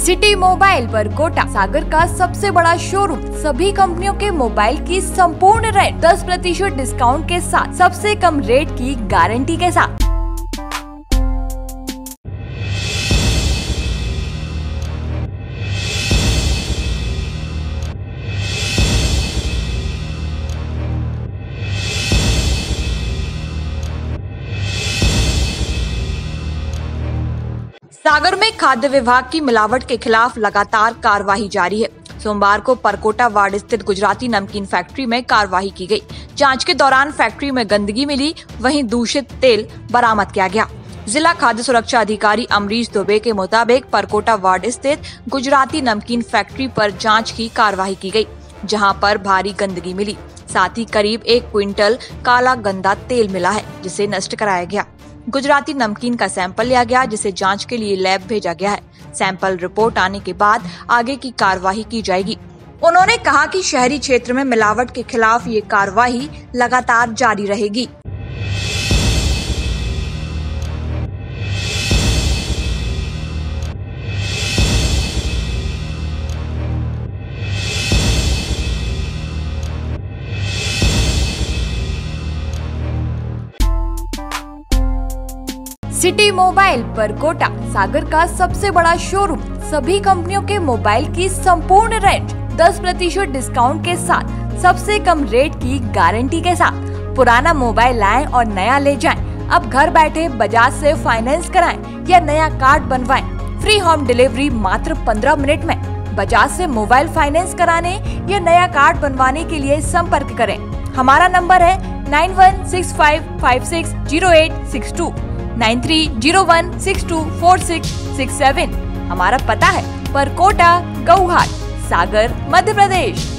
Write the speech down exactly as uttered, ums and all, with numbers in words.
City mobile पर कोटा सागर का सबसे बड़ा शोरूम, सभी कंपनियों के मोबाइल की संपूर्ण रेट दस प्रतिशत डिस्काउंट के साथ सबसे कम रेट की गारंटी के साथ। सागर में खाद्य विभाग की मिलावट के खिलाफ लगातार कार्रवाई जारी है। सोमवार को परकोटा वार्ड स्थित गुजराती नमकीन फैक्ट्री में कार्रवाई की गई। जांच के दौरान फैक्ट्री में गंदगी मिली, वहीं दूषित तेल बरामद किया गया। जिला खाद्य सुरक्षा अधिकारी अमरीश दुबे के मुताबिक परकोटा वार्ड स्थित गुजराती नमकीन फैक्ट्री पर जांच की कार्रवाई की गई, जहां पर भारी गंदगी मिली। साथ ही करीब एक क्विंटल काला गंदा तेल मिला है, जिसे नष्ट कराया गया। गुजराती नमकीन का सैंपल लिया गया, जिसे जांच के लिए लैब भेजा गया है। सैंपल रिपोर्ट आने के बाद आगे की कार्रवाई की जाएगी। उन्होंने कहा कि शहरी क्षेत्र में मिलावट के खिलाफ ये कार्रवाई लगातार जारी रहेगी। सिटी मोबाइल पर कोटा सागर का सबसे बड़ा शोरूम, सभी कंपनियों के मोबाइल की संपूर्ण रेट दस प्रतिशत डिस्काउंट के साथ सबसे कम रेट की गारंटी के साथ। पुराना मोबाइल लाएं और नया ले जाएं। अब घर बैठे बजाज से फाइनेंस कराएं या नया कार्ड बनवाएं। फ्री होम डिलीवरी मात्र पंद्रह मिनट में। बजाज से मोबाइल फाइनेंस कराने या नया कार्ड बनवाने के लिए संपर्क करें। हमारा नंबर है nine one six five five six zero eight six two nine three zero one six two four six six seven. हमारा पता है परकोटा, गौहाट, सागर, मध्य प्रदेश।